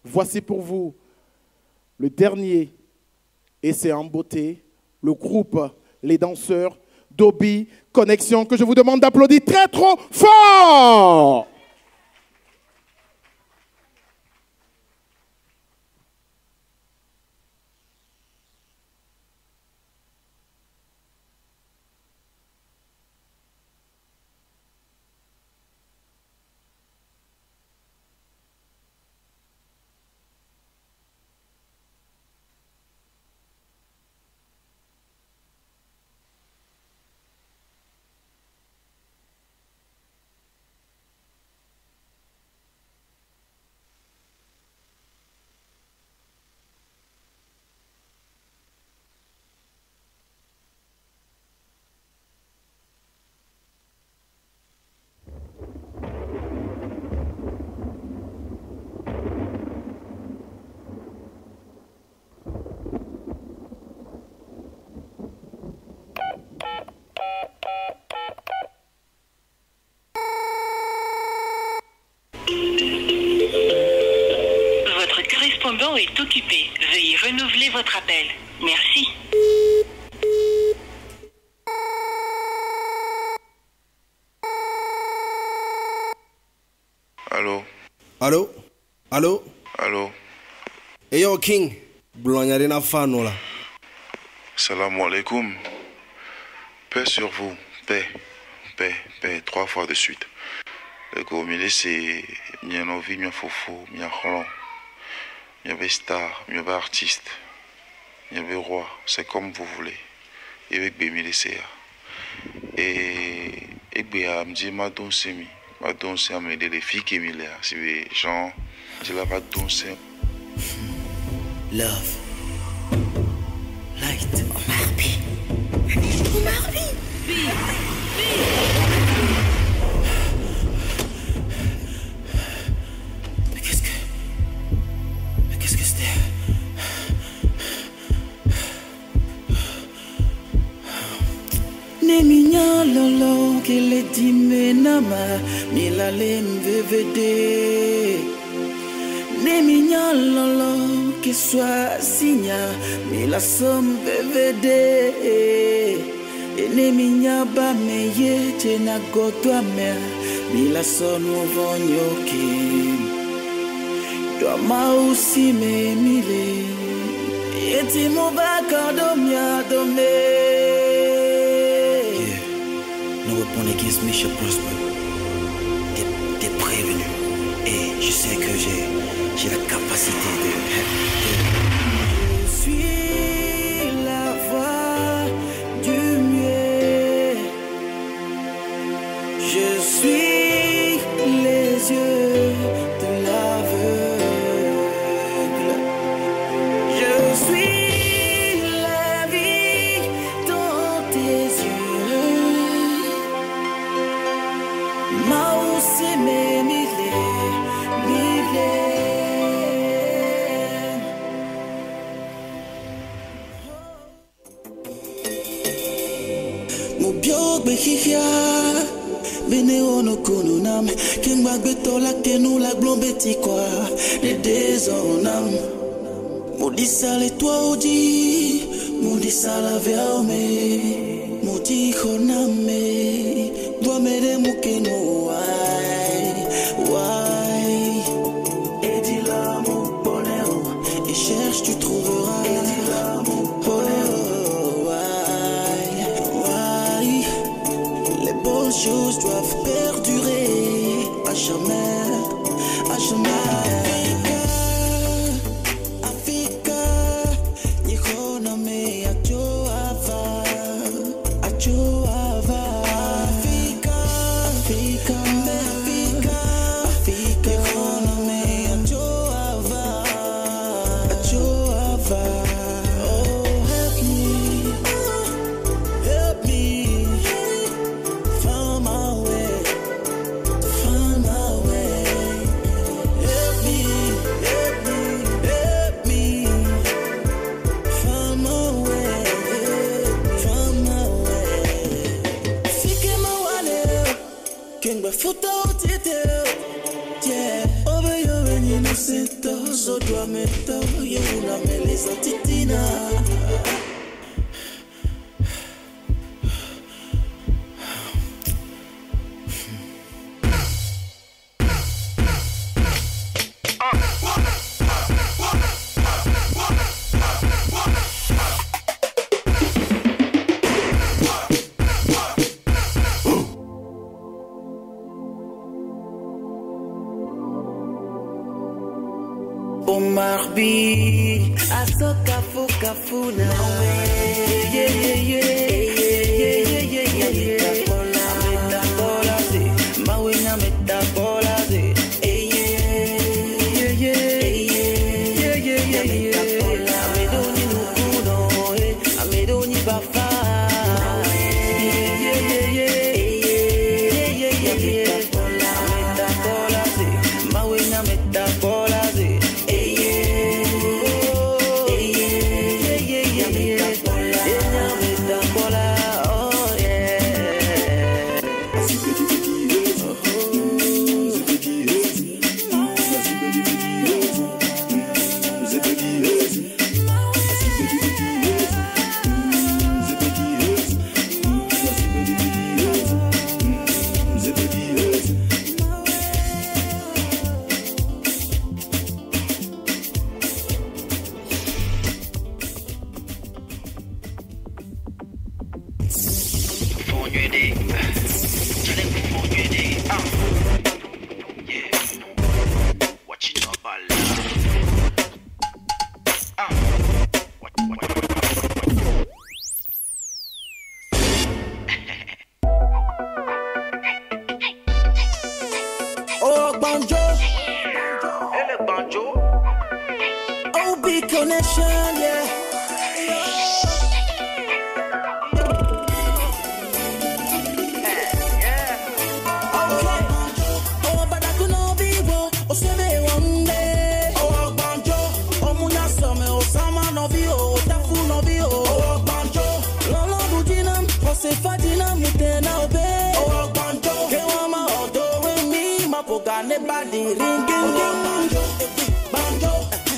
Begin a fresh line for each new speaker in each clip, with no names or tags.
Voici pour vous le dernier essai en beauté, le groupe Les Danseurs d'Obi Connexion, que je vous demande d'applaudir très trop fort.
Est occupé. Veuillez renouveler votre appel. Merci.
Allô?
Allô? Allô?
Allô?
Hey yo King, Blonyarina Fano là.
Salam alaikum. Paix sur vous. Paix. Paix. Paix. 3 fois de suite. Le comité c'est mien novi, mien fofo, mien holland. Il y avait star, il y avait artiste, il y avait roi, c'est comme vous voulez. Et avec Bémi et Béa me dit ma danse à m'aider les filles qui m'ont là. Si les gens, je la vais danser.
Love, light, Omar B. Omar B. Neminya lolo kele dimenama milale mvevede. Neminya lolo que soit signa mila som vevede. E neminya ba meye tena gotwa me mila sonu vonyoki. Dwa mausi me mile eti mo ba kardomia dome.
No weapon against me shall prosper. T'es prévenu. Et je sais que j'ai la capacité
Je suis la voix du mieux. Je suis les yeux de l'aveugle. Je suis la vie dans tes yeux. Mausi me mille.
Mubiog behihia Bene ono kono nam King bag betola kenu la blombeti kwa De désonam Maudit ça les toi odi Maudit ça la verme Maudit koname Doa mere mukeno why Et dis l'amour bonheur Et cherche tu trouveras Et dis l'amour bonheur bonnes choses doivent perdurer à jamais, à jamais. Africa, Yehona me ajoava, ajoava. Africa, Africa, Africa, Africa, Yehona me ajoava, ajoava. so doa meta ye una meleza titina.
Marbi, aso kafu kafu na we, yeah yeah yeah, yeah yeah yeah yeah. Metabola ze, mawe na metabola ze, yeah yeah yeah yeah yeah yeah. Amedoni nukuno, amedoni bafa, yeah yeah yeah yeah yeah. Metabola ze, mawe na metabola ze.
Connection, yeah. Okay. Oh, but I could not be one. Oh, say me one day. Oh, banjo. Oh, munya some. Oh, sama no be. Oh, tafu no be. Oh, banjo. Lolo bujinam. Oh, se fatina mutena obe. Oh, banjo. Kewama odo we mi mapoga ne badi ringing. Banjo. Banjo.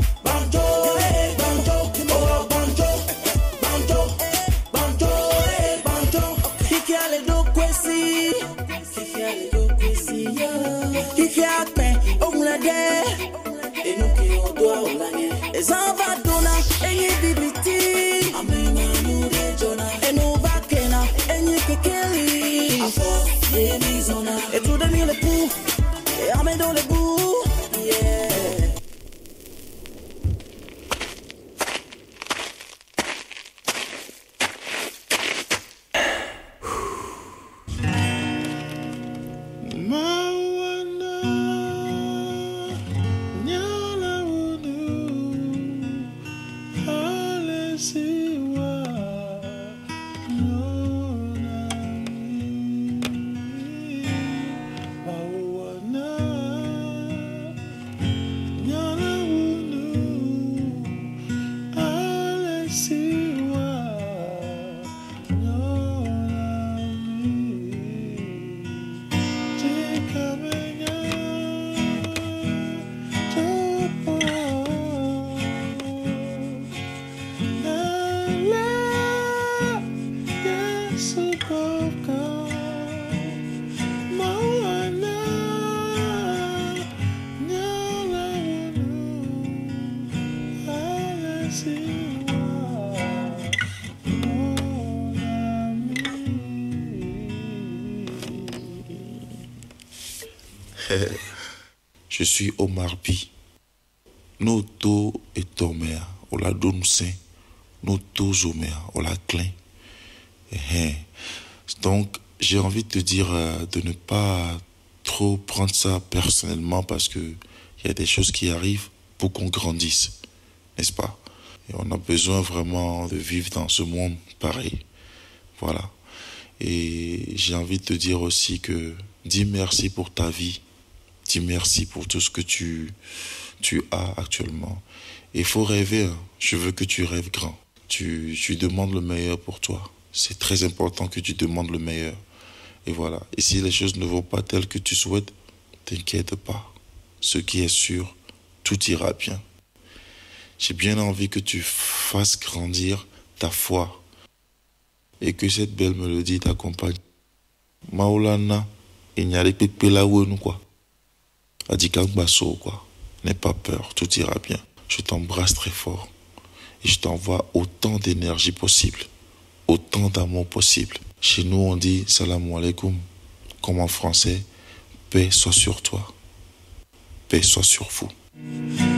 Zavadona, any BBT, Amena Nude Jona, and Ovakena, any Kekeli, Amazona, et tout de mille pou, et Amedo le bou, yeah.
Je suis Omar B. Noto et Tomea, on la donne saint. Noto Zomea, on la clin. Donc, j'ai envie de te dire de ne pas trop prendre ça personnellement parce que il y a des choses qui arrivent pour qu'on grandisse, n'est-ce pas? Et on a besoin vraiment de vivre dans ce monde pareil. Voilà. Et j'ai envie de te dire aussi que dis merci pour ta vie. Dis merci pour tout ce que tu as actuellement. Et il faut rêver. Hein. Je veux que tu rêves grand. Tu demandes le meilleur pour toi. C'est très important que tu demandes le meilleur. Et voilà. Et si les choses ne vont pas telles que tu souhaites, t'inquiète pas. Ce qui est sûr, tout ira bien. J'ai bien envie que tu fasses grandir ta foi et que cette belle mélodie t'accompagne. Maulana, il n'y a pas de là où nous quoi. Adika Basso quoi. N'aie pas peur, tout ira bien. Je t'embrasse très fort et je t'envoie autant d'énergie possible, autant d'amour possible. Chez nous on dit salam alaikum, comme en français, paix soit sur toi, paix soit sur vous.